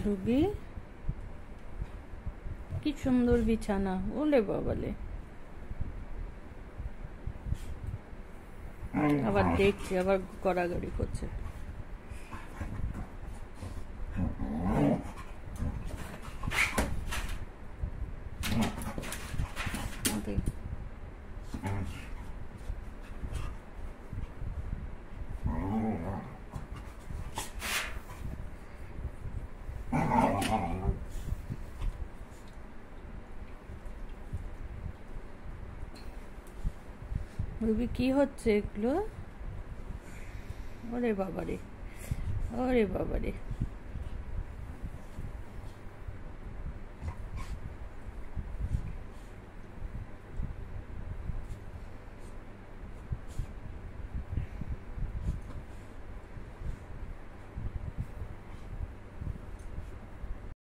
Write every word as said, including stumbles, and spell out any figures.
Ruby কি সুন্দর বিছানা, ওলে বাবালে। আবার দেখছে, আবার গড়াগড়ি করছে। রুবি কি হচ্ছে এগুলো? ওরে বাবারে, ওরে বাবারে।